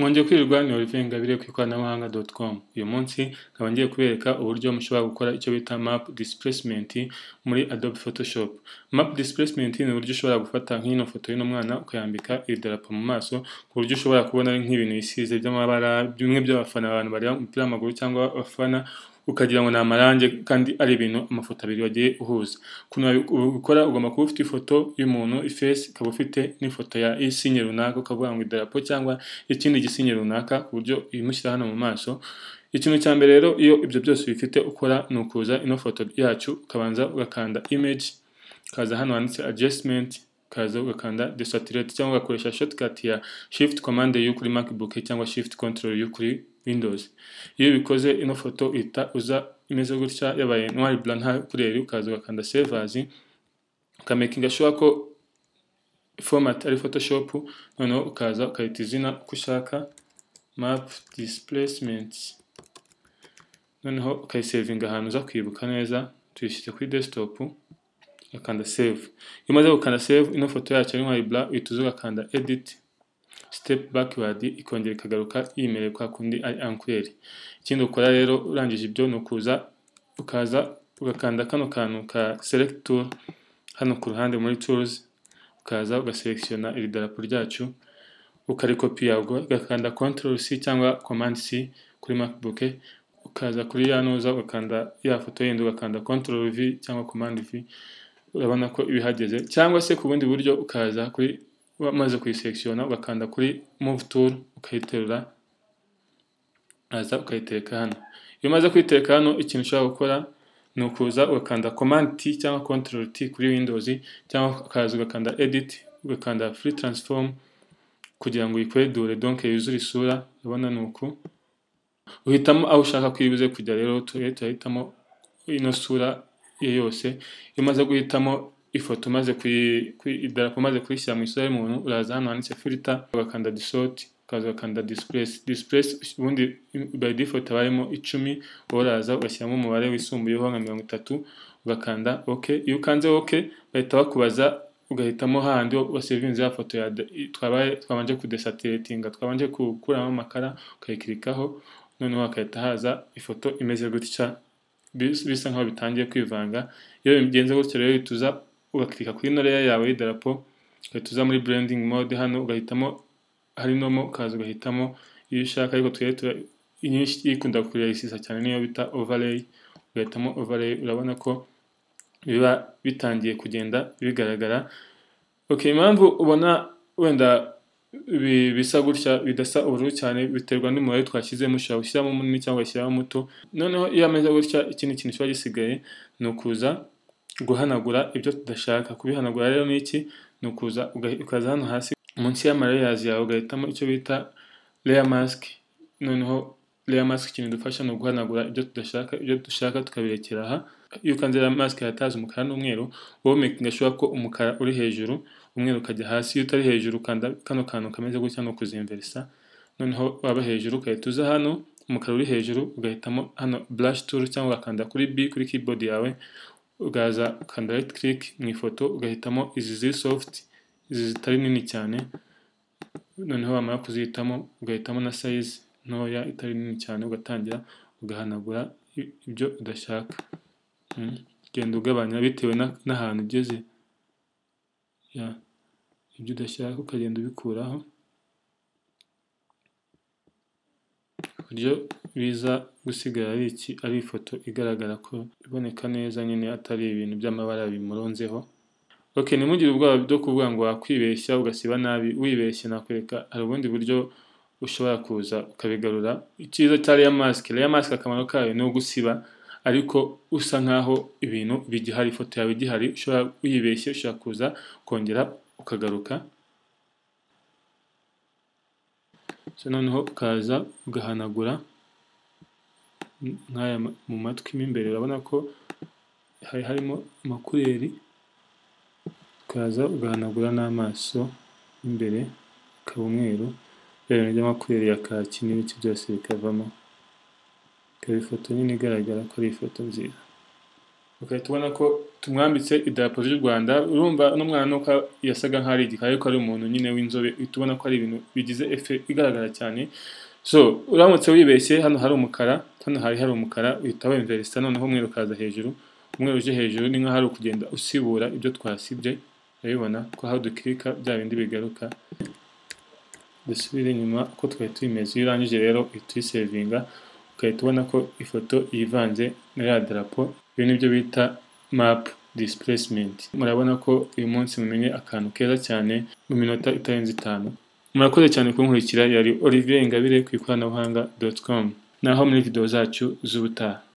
Mwongeye kwirirwa ni Olivier Ingabire ku ikoranabuhanga.com. Uyu munsi nkaba ngiye kubereka uburyo mushobora gukora icyo bita map displacement muri Adobe Photoshop. Map displacement ni uburyo ushobora gufata nk'ino foto y'uno mwana ukayambika idarapo mu maso, ku buryo ushobora kubona ari nk'ibintu bisize by'amabara bimwe by'abafana abantu bareba umupira w'amaguru cyangwa abafana, ukagira ngo ni amarange kandi ari ibintu amafoto abiri wagiye uhuza. Kuno ubikora ugomba kuba ufite ifoto y'umuntu iface, ukaba ufite n'ifoto ya isinye runaka, ukavuga ngo idarapo cyangwa ikindi gisinye runaka ku buryo imushyira hano mu maso. Ikintu cya mbere rero iyo ibyo byose bifite ukora ni ukuza ino foto yacu ukabanza ugakanda image, ukaza hano handitse adjustment, ukaza ugakanda desaturate cyangwa ugakoresha shortcut ya shift command U kuri MacBook cyangwa shift control U kuri Windows. Iyo bikoze ino foto ihita uza imeze gutya yabaye noir blanc nta kureri, ukaza ugakanda save as, ukamakinga sure ko format ari Photoshop, noneho ukaza ukayita izina uko ushaka map displacement, noneho ukayisavinga ahantu uza kwibuka neza, tuyishyize kuri desktop, ukanda save. Iyo umaze gukanda save ino foto yacu ari noir blanc, uhita uza ugakanda edit step backward, ikongera ikagaruka yimereye kwa kundi ari en. Ikindi ukora rero urangije ibyo ni ukuza ukaza ugakanda kano kantu ka select tool hano ku ruhande muri tools, ukaza ugaselectiona iri darapo ryacu ukarikopiya, ugakanda Ctrl C cyangwa Command C kuri MacBook, ukaza kuri ya noza ugakanda ya foto yindi ugakanda Ctrl V cyangwa Command V, urabona ko ibihageze. Cyangwa se ku bundi buryo ukaza kuri wamaze kuyiselectiona ugakanda kuri move tool ukayiterura, aza ukayitereka hano. Iyo umaze kuyitereka hano ikintu ushobora gukora ni ukuza ugakanda Command T cyangwa Ctrl T kuri Windows, cyangwa ukaza ugakanda edit ugakanda free transform kugira ngo uyikwedure donc yuzure isura. Urabona nuko uhitamo aho ushaka kwibuze kujya. Rero tuhitamo ino sura yose. Iyo umaze guhitamo ifoto maze idarapo maze kuyishyira mu isura y'umuntu, uraza hano handitse filter ugakanda distort, ukaza ugakanda displace ubundi by default barimo 10, uraza ugashyiramo umubare wisumbuyeho nka 30 ugakanda OK. Iyo ukanze OK bahita bakubaza ugahitamo handi wasevinze ya foto ya twabanje kudesaturatinga, twabanje gukuramo amakara, ukayikirikaho, noneho akahita haza ifoto imeze gutya bisa nkaho bitangiye kwivanga. Iyo bigenze gutyo rero tuza ugakirika kuri ino layer yawe y'idarapo, tuza muri blending mode hano ugahitamo hari nomo, ukaza ugahitamo iyo ushaka, ariko twere inyinshi ikunda kureyisisa cyane niyo bita overlay, ugahitamo overlay. Urabona ko biba bitangiye kugenda bigaragara. Okay, impamvu ubona wenda bisa gutya bidasa ubururu cyane biterwa n'umubare twashyizemo, ushobora gushyiramo munini cyangwa ugashyiramo muto. Noneho iyo ameze gutya ikindi kintu kiba gisigaye ni ukuza guhanagura ibyo tudashaka. Kubihanagura rero ni iki? Ni ukuza ukaza hano hasi munsi y'amayers yawe ugahitamo icyo bita layer mask. Noneho layer mask ikintu dufasha ni uguhanagura ibyo tudashaka, ibyo dushaka tukabirekera aha. Iyo ukanze layer mask hataza umukara n'umweru, wowe making sure ko umukara uri hejuru, umweru ukajya hasi. Iyo utari hejuru ukanda kano kantu kameze gutya no kuzinversa, noneho waba hejuru ukahita uza hano umukara uri hejuru ugahitamo hano brush tool cyangwa ugakanda kuri B kuri keyboard yawe, ugaza ukanda right click mu ifoto ugahitamo izi ziri soft, izi zitari nini cyane. Noneho wamara kuzihitamo ugahitamo na size ntoya itari nini cyane, ugatangira ugahanagura ibyo udashaka. Genda ugabanya bitewe n'ahantu ugeze, ibyo udashaka ukagenda ubikuraho, buryo biza gusigara ari ifoto igaragara ko iboneka neza nyine, atari ibintu by'amabara bimuronzeho. Okay, nimugire ubwoba bwo kuvuga ngo wakwibeshya ugasiba nabi. Wibeshye nakwereka hari ubundi buryo ushobora kuza ukabigarura. Icyiza cya layer mask akamaro kayo ni ugusiba ariko usa nkaho ibintu bigihari, ifoto yawe igihari. Ushobora uyibeshye ushobora kuza kongera ukagaruka. Noneho ukaza ugahanagura nk'aya mu matwi mo imbere, urabona ko harimo amakureri. Ukaza ugahanagura n'amaso imbere akaba umweru, ibintu by'amakureri ya kaki n'ibiki byose bikavamo, ikaba ifoto nini igaragara ko ari ifoto nziza. Ukahita ubona ko tumwambitse idarapo ry'u Rwanda. Urumva n'umwana nuko yasaga nk'aho ari igikara ariko ari umuntu nyine w'inzobe, uhita ubona ko ari ibintu bigize efe igaragara cyane. So uramutse wibeshye, hano hari umukara, hano hari umukara, uhita wemverisa noneho umweru ukaza hejuru. Umweru uje hejuru ni nk'aho ari ukugenda usibura ibyo twasibye, urabibona ko aho dukirika bya bindi bigaruka. Dusubire inyuma uko twari tumeze. Iyo urangije rero uhita uyisevinga, ugahita ubona ko ifoto yivanze na ya darapo. Ibi nibyo bita map displacement. Murabona ko uyu munsi mumenye akantu keza cyane mu minota itarenze 5. Murakoze cyane kunkurikira. Yari Olivier Ingabire ku ikoranabuhanga.com. Naho muri video zacu z'ubutaha.